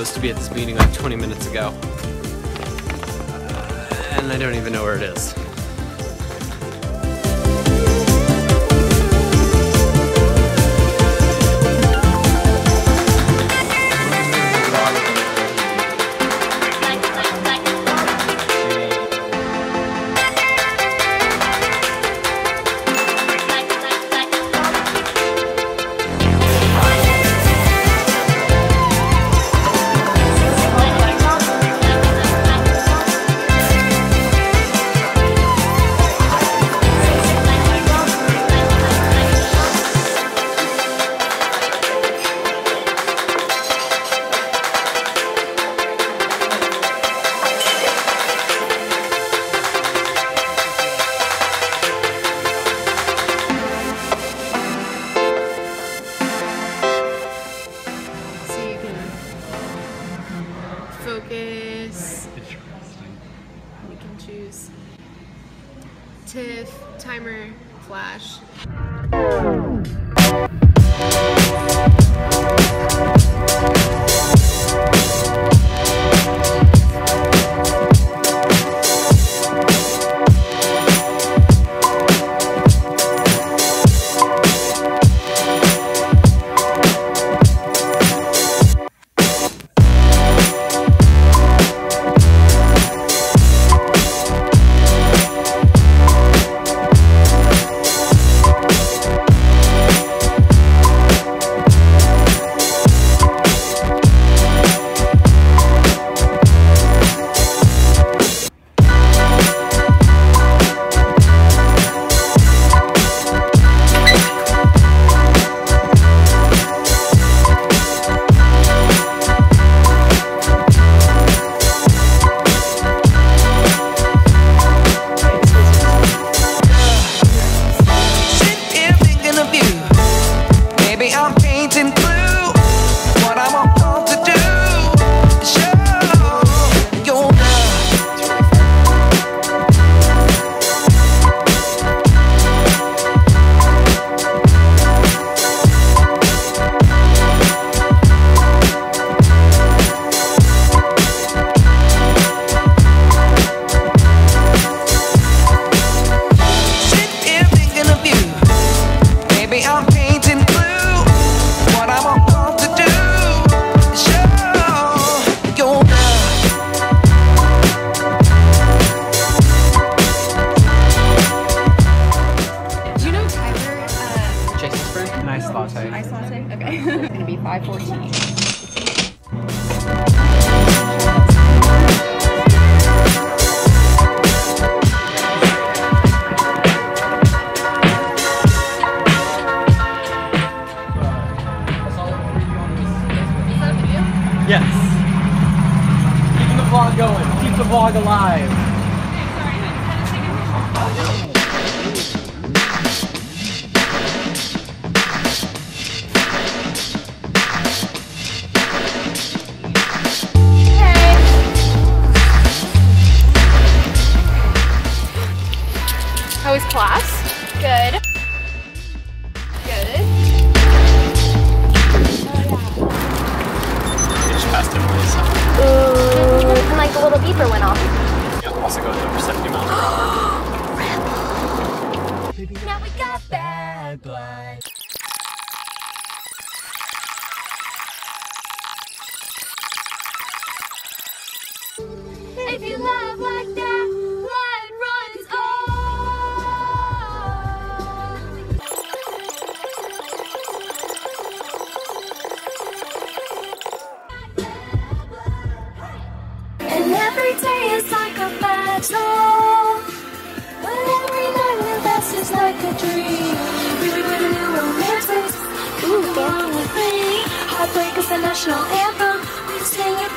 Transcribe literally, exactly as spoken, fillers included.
supposed to be at this meeting like twenty minutes ago. And I don't even know where it is. Focus. You can choose TIFF, timer, flash. Nice latte. Ice latte? Okay. It's gonna be five fourteen. Yes. Keeping the vlog going. Keep the vlog alive. How was class? Good. Good. Just passed him, Melissa. Ooh, and like a little beeper went off. Yeah, also goes over seventy miles per hour. Now we got bad blood. If you love like that, blood runs and every day is like a battle, but every night with us is like a dream. Really with a new romance face. Ooh, come on with me. Heartbreak is the national anthem. We sing it